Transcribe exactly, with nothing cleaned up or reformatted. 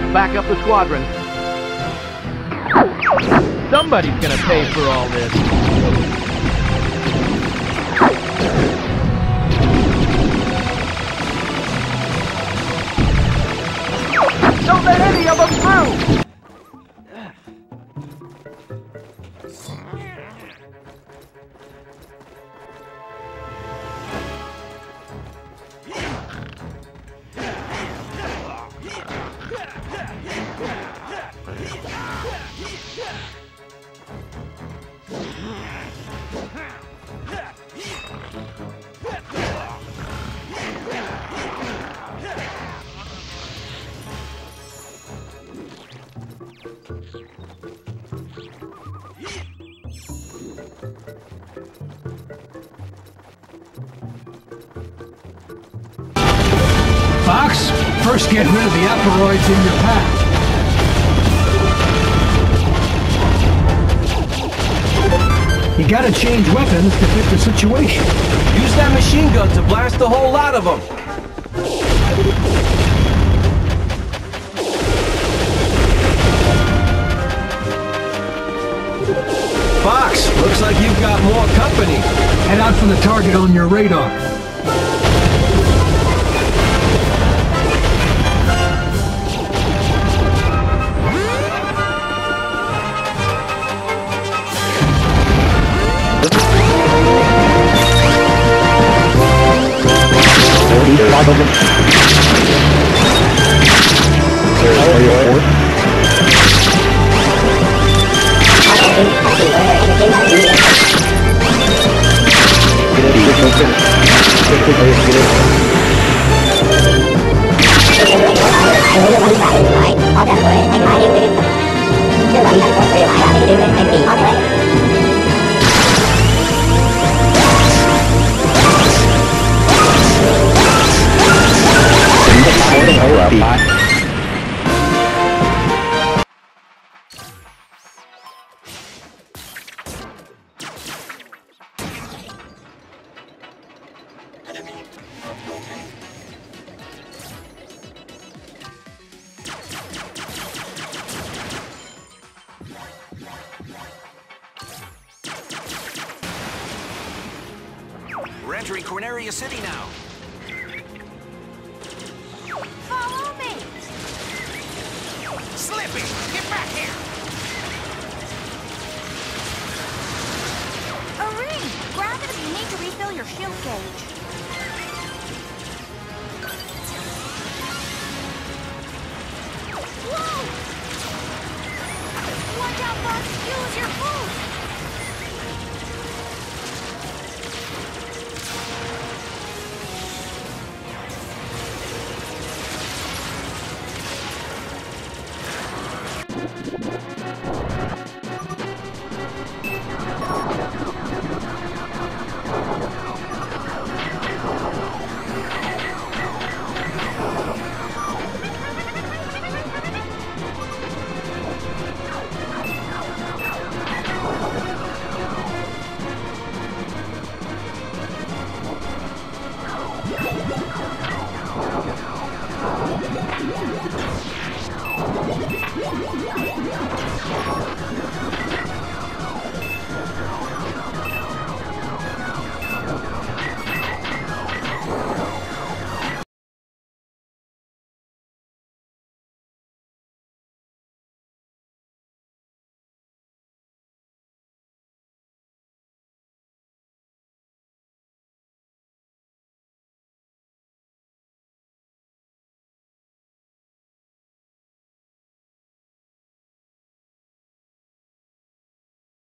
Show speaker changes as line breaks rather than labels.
back up the squadron. Somebody's gonna pay for all this. Don't let any of them through!
Fox, first get rid of the aperoids in your path. You gotta change weapons to fit the situation.
Use that machine gun to blast the whole lot of them. Fox, looks like you've got more company.
Head out for the target on your radar.
We're entering Corneria City now.
Follow me!
Slippy, get back here!
A ring! Grab it if you need to refill your shield gauge. Whoa! Watch out, Fox! Use your boots!